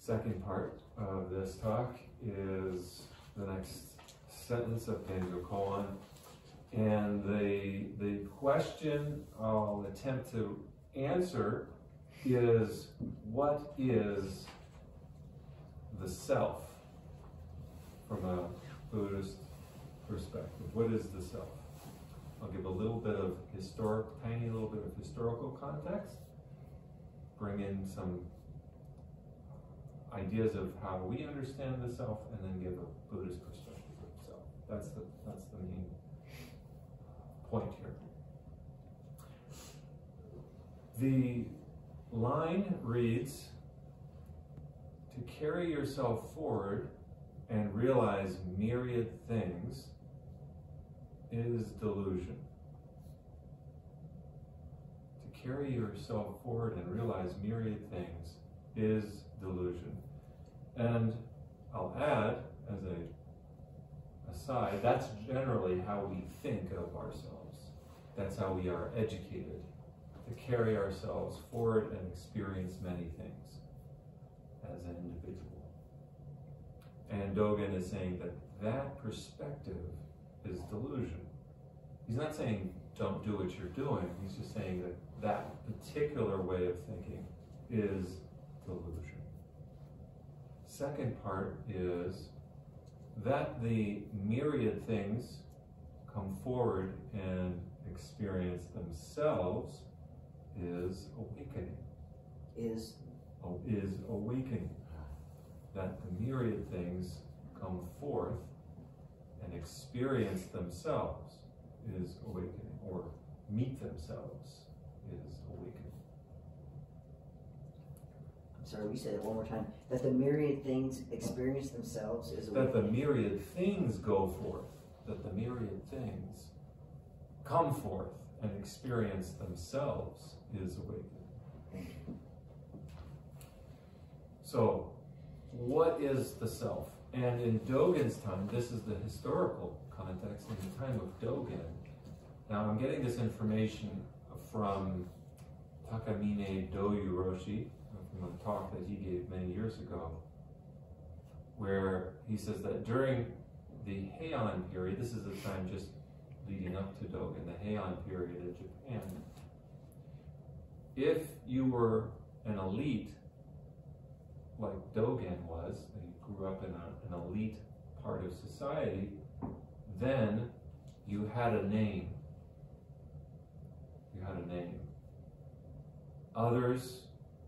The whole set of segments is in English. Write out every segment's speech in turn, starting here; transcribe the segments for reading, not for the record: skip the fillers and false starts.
Second part of this talk is the next sentence of Panjo Koan. And the question I'll attempt to answer is, what is the self from a Buddhist perspective? What is the self? I'll give a little bit of tiny little bit of historical context, bring in some ideas of how we understand the self, and then give a Buddhist perspective of the self. That's the main point here. The line reads, to carry yourself forward and realize myriad things is delusion. To carry yourself forward and realize myriad things is delusion. And I'll add, as an aside, that's generally how we think of ourselves. That's how we are educated, to carry ourselves forward and experience many things as an individual. And Dogen is saying that that perspective is delusion. He's not saying don't do what you're doing. He's just saying that that particular way of thinking is delusion. Second part is that the myriad things come forward and experience themselves is awakening. Is awakening. That the myriad things come forth and experience themselves is awakening, or meet themselves is awakening. I'm sorry, we said it one more time. That the myriad things experience themselves is awakening. That the myriad things go forth. That the myriad things come forth and experience themselves is awakening. Thank you. So, what is the self? And in Dogen's time, this is the historical context, in the time of Dogen. Now, I'm getting this information from Takamine Doyu Roshi, from a talk that he gave many years ago, where he says that during the Heian period, this is the time just leading up to Dogen, the Heian period in Japan, if you were an elite, like Dogen was, and he grew up in an elite part of society, then you had a name. You had a name. Others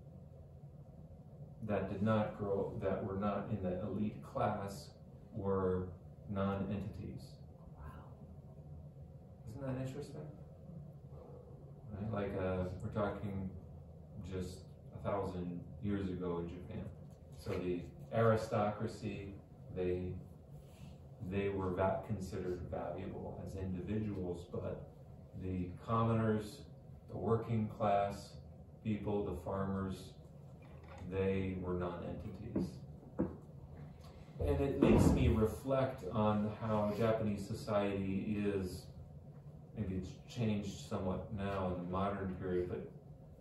that did not grow, that were not in the elite class, were non-entities. Wow. Isn't that interesting? Right? Like we're talking just 1,000 years ago in Japan. So the aristocracy, they were considered valuable as individuals, but the commoners, the working class people, the farmers, they were non-entities. And it makes me reflect on how Japanese society is, maybe it's changed somewhat now in the modern period, but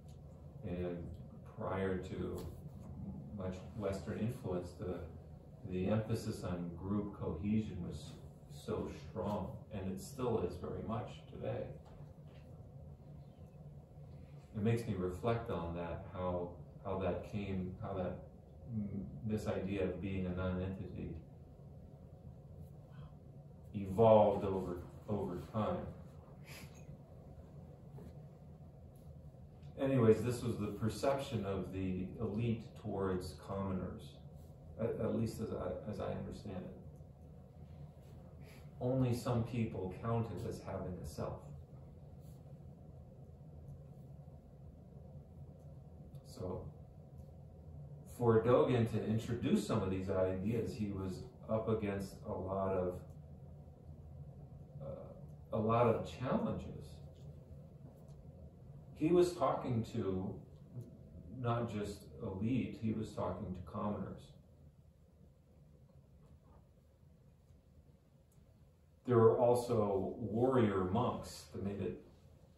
prior to much Western influence, the emphasis on group cohesion was so strong, and it still is very much today. It makes me reflect on that, how that came, this idea of being a non-entity evolved over time. Anyways, this was the perception of the elite towards commoners, at least as I understand it. Only some people counted as having a self. So, for Dogen to introduce some of these ideas, he was up against a lot of challenges. He was talking to not just elite, he was talking to commoners. There were also warrior monks that made it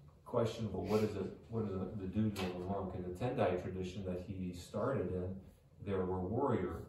questionable. What is the duty of a monk? In the Tendai tradition that he started in, there were warrior.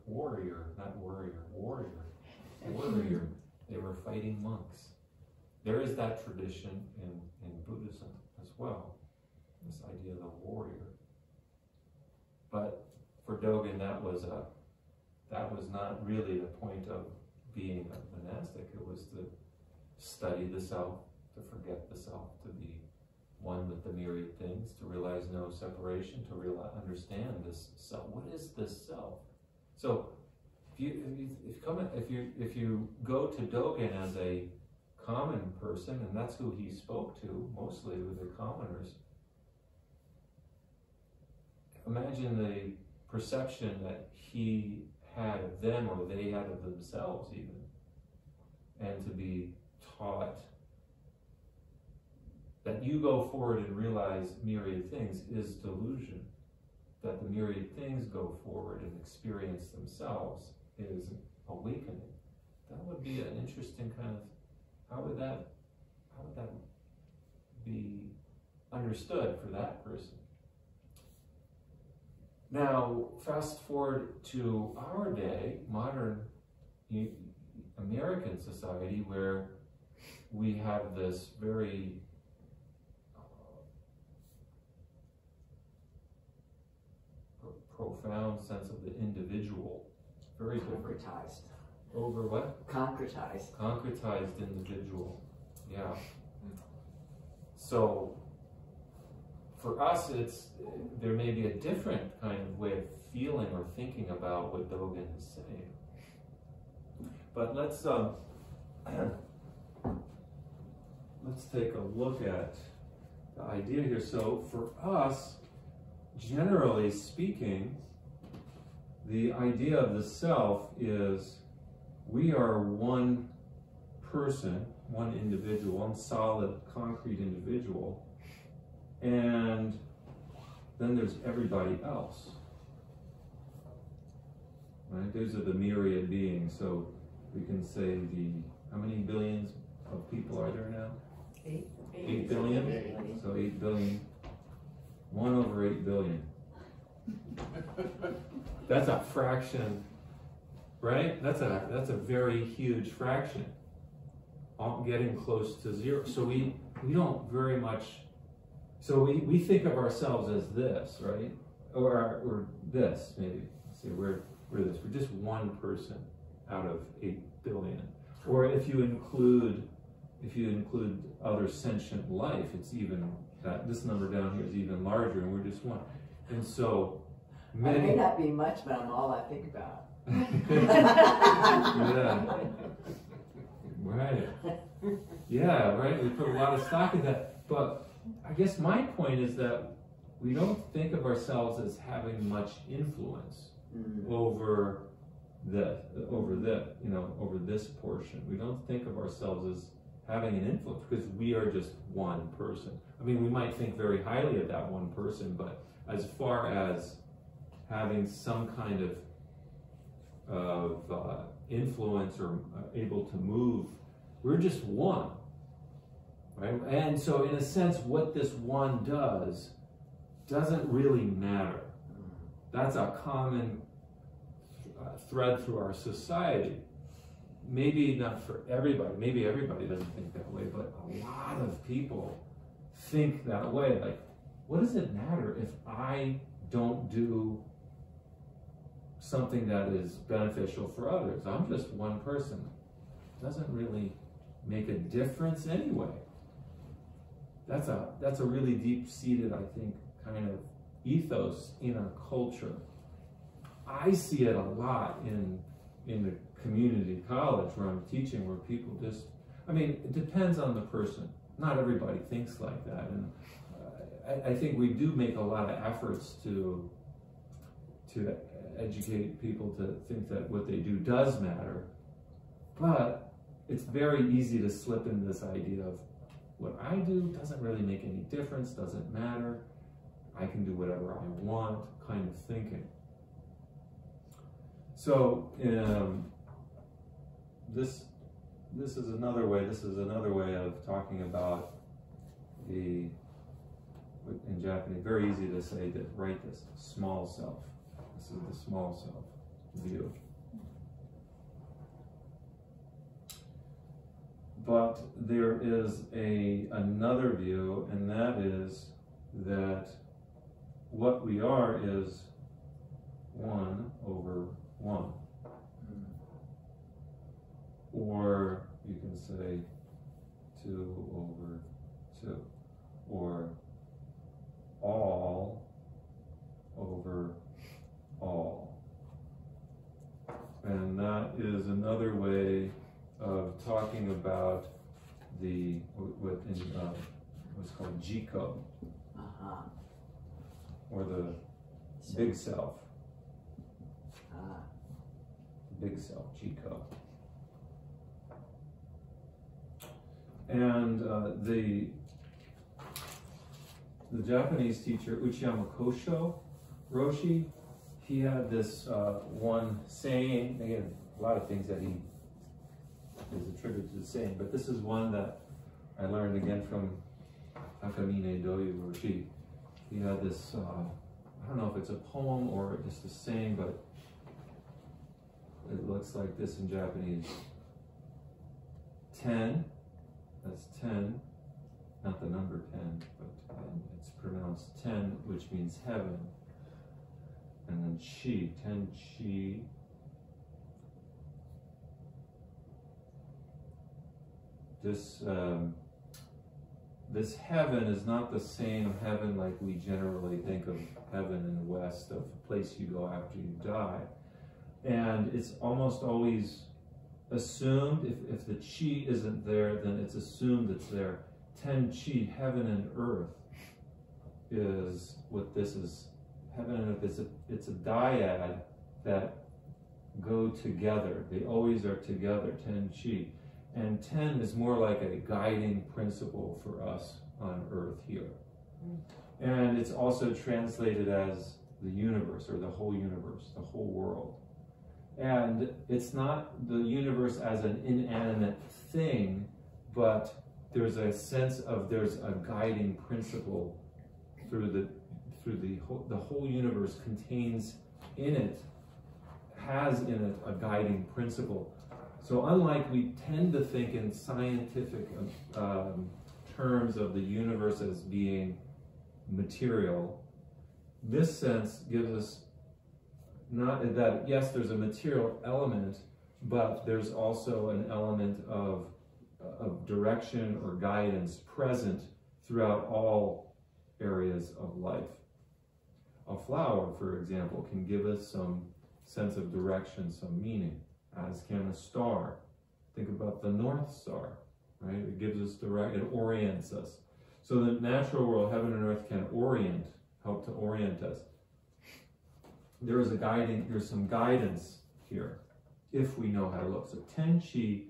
They were fighting monks. There is that tradition in Buddhism as well, this idea of the warrior. But for Dogen, that was not really the point of being a monastic. It was to study the self, to forget the self, to be one with the myriad things, to realize no separation, to understand this self. What is this self? So if you go to Dogen as a common person, and that's who he spoke to mostly, with the commoners, imagine the perception that he had of them, or they had of themselves even, and to be taught that you go forward and realize myriad things is delusion. That the myriad things go forward and experience themselves is awakening. That would be an interesting kind of, how would that be understood for that person? Now, fast forward to our day, modern American society, where we have this very profound sense of the individual, very different. Concretized. Over what? Concretized. Concretized individual, yeah. So, for us, there may be a different kind of way of feeling or thinking about what Dogen is saying. But let's take a look at the idea here. So for us, generally speaking, the idea of the self is we are one person, one individual, one solid, concrete individual, and then there's everybody else. Right? Those are the myriad beings. So we can say how many billions of people are there now? 8 billion? So 8 billion. 1 over 8 billion. That's a fraction, right? That's a very huge fraction. Getting close to zero. So we don't very much, so we think of ourselves as this, right? Or this, maybe. Say we're this. We're just one person out of 8 billion. Or if you include other sentient life, it's even that this number down here is even larger, and we're just one. And so many. It may not be much, but I'm all I think about. Yeah. Right. Yeah, right. We put a lot of stock in that. But I guess my point is that we don't think of ourselves as having much influence over this portion. We don't think of ourselves as having an influence because we are just one person. I mean, we might think very highly of that one person, but as far as having some kind of influence or able to move, we're just one, right? And so in a sense, what this one doesn't really matter. That's a common thread through our society. Maybe not for everybody, maybe everybody doesn't think that way, but a lot of people think that way. Like, what does it matter if I don't do something that is beneficial for others? I'm just one person. It doesn't really make a difference anyway. That's a really deep-seated, I think, kind of ethos in our culture. I see it a lot in the community college where I'm teaching, where people just, I mean, it depends on the person. Not everybody thinks like that. And I think we do make a lot of efforts to educate people to think that what they do does matter. But it's very easy to slip into this idea of what I do doesn't really make any difference, doesn't matter. I can do whatever I want, kind of thinking. So this is another way. This is another way of talking about in Japanese. Very easy to say that. Write this small self. This is the small self view. But there is another view, and that is that what we are is 1 over 1. Or you can say 2 over 2. Or all over all. And that is another way of talking about what's called Jiko, or the big self. Big self, Jiko. And the Japanese teacher Uchiyama Kosho Roshi, he had this one saying, again, a lot of things that he is attributed to saying, but this is one that I learned again from Takamine Doyu Roshi. He had this, I don't know if it's a poem or just a saying, but it looks like this in Japanese. 10, that's 10, not the number 10, but it's pronounced 10, which means heaven. And then chi, 10 chi. This heaven is not the same heaven like we generally think of heaven in the West, of a place you go after you die. And it's almost always assumed, if the chi isn't there, then it's assumed it's there. 10 chi, heaven and earth, is what this is. Heaven and earth, it's a dyad that go together. They always are together, 10 chi. And 10 is more like a guiding principle for us on earth here. And it's also translated as the universe, or the whole world. And it's not the universe as an inanimate thing, but there's a sense of, there's a guiding principle through the whole universe contains in it, has in it a guiding principle. So unlike we tend to think in scientific terms of the universe as being material, this sense gives us not that, yes, there's a material element, but there's also an element of direction or guidance present throughout all areas of life. A flower, for example, can give us some sense of direction, some meaning, as can a star. Think about the North Star, right? It gives us it orients us. So the natural world, heaven and earth, can help to orient us. There's some guidance here, if we know how to look. So tenchi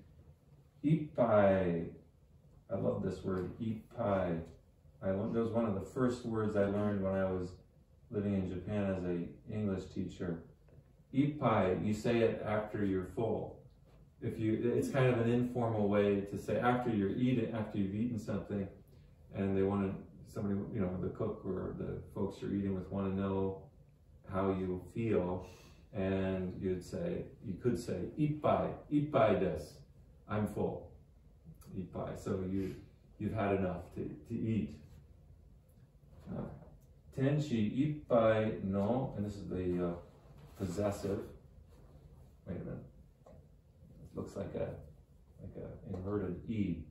ippai, I love this word, ippai. That was one of the first words I learned when I was living in Japan as an English teacher. Ippai, you say it after you're full. It's kind of an informal way to say after you've eaten something, and somebody, the cook or the folks you're eating with want to know how you feel, and you could say ippai desu, I'm full. Ippai, so you've had enough to eat. Tenchi ippai no, and this is the possessive. Wait a minute. It looks like a inverted E.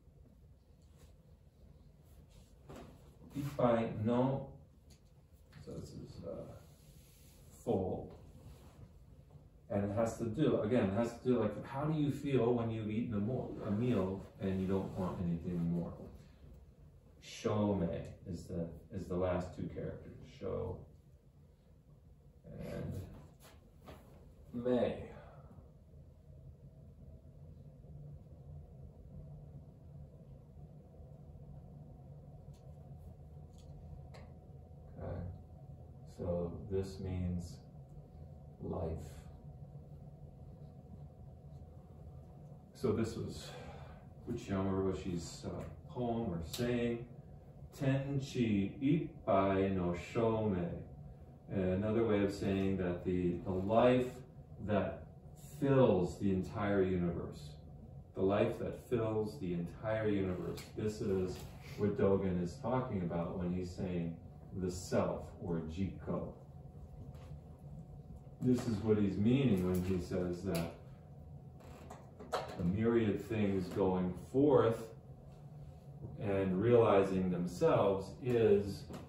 Ippai no. So this is full. And it has to do like, how do you feel when you've eaten a meal and you don't want anything more? Shome is the last two characters. Sho and May. Okay. So this means life. So this was Uchiyama Roshi's poem or saying, Tenchi ippai no shome. Another way of saying that the life that fills the entire universe, the life that fills the entire universe. This is what Dogen is talking about when he's saying the self, or Jiko. This is what he's meaning when he says that the myriad things going forth and realizing themselves is